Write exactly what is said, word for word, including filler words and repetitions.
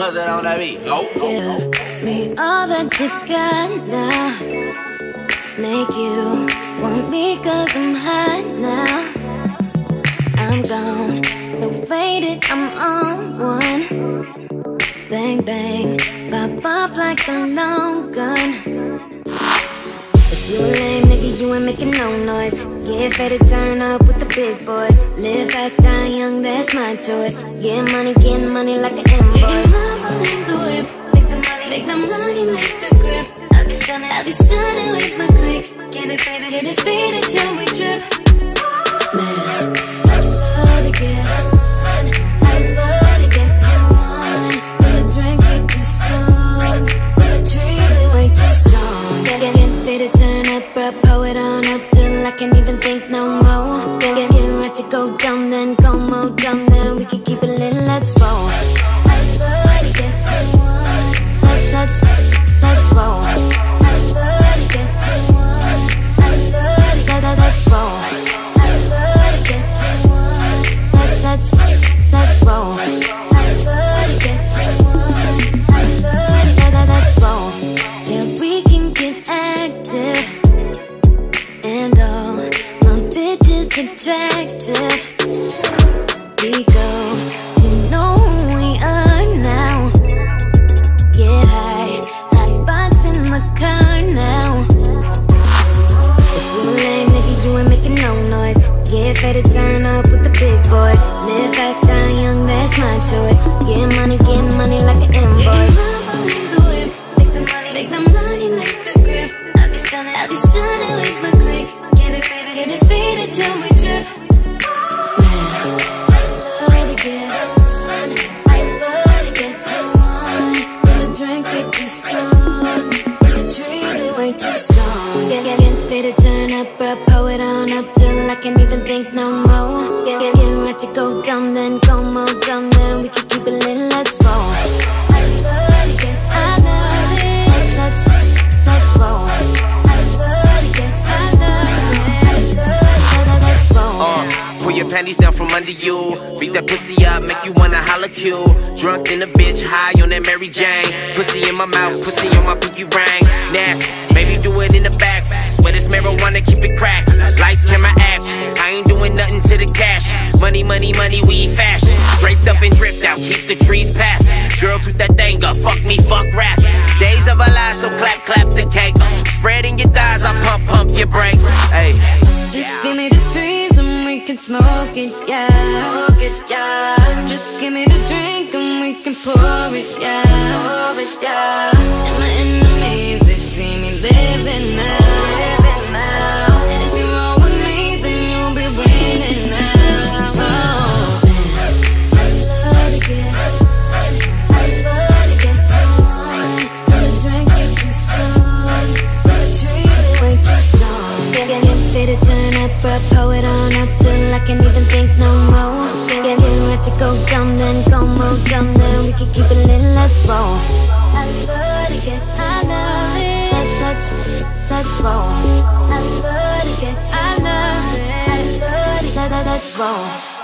What's that on that beat? Go. Give me all that you got now. Make you want me cause I'm hot now. I'm gone, so faded, I'm on one. Bang, bang, pop off like a long gun. If you a lame nigga, you ain't making no noise. Get faded, turn up with the big boys. Live fast, die young, that's my choice. Get money, get money like an invoice. Making love in the whip. Make the money, make the grip. I be stunning, I be stunning with my click. Get it faded, get it faded till we trip. Man, I love to get on. I love to get too on. When the drink get too strong, when the tree be way too strong. Get, get, get faded, turn up, bro, pull it on up till I can't even think no more. Get, get, get ratchet, go dumb, then go more dumb, then we can keep it lit, let's roll. I love to get too on. Let's, let's, let's roll. I love to get too on. I love to get, let's roll. I love to get too on. Let's, let's, let's roll. I love to get too on. I love to get, let's roll. Yeah, we can get active, and all my bitches attractive. We go, you know who we are now. Get high, hot box in my car now. If you a lame nigga, you ain't making no noise. Get faded, turn up with the big boys. Live fast, die young, that's my choice. Get money, get money like an invoice. Make the whip, make the money, make the grip. I be stunning, I be stunning with my click. Get it faded, get it faded till we trip. Man, I love to get on. I love to get too on. When the drink get too strong, when the tree be way too strong. Get, get, get faded, turn up, bro, pull it on up till I can't even think no more. Get, get, get ratchet, go dumb, then go more dumb, then we can keep it lit, let's roll. I love to get, I love it. Let's, let's, let's roll. I love to get, I love it. I love it. Let's roll. Uh, pull your panties down from under you. Beat that pussy up, make you wanna holla cue. Drunk in a bitch, high on that Mary Jane. Pussy in my mouth, pussy on my pinky ring. Nasty, maybe do it in the back. Swear this marijuana, keep it cracked. Lights, camera, action. I ain't doing nothing to the cash. Money, money, money, we fashion. Draped up and dripped out, keep the trees passing. Girl, toot that thing up, fuck me, fuck rap. Days of our lives, so clap, clap the cake. Spread in your thighs, I pump, pump your brakes. Hey, just give me the trees and we can smoke it, yeah. Smoke it, yeah. Just give me the drink and we can pour it, yeah. Pour it, yeah. And my enemies, they see me living now, living now. And if you roll with me, then you'll be winning now. Oh, man, I love to get on. I love to get too on. When the drink get too strong, when the tree be way too strong. Get, get, get faded, turn up, bro, pull it on up till I can't even think no more. Get, get, get ratchet, go dumb, then go more dumb, then we can keep it lit, let's roll. I love to get, I love it. Let's, let's, let's roll. I love to get, I love it. I love to get, let's roll.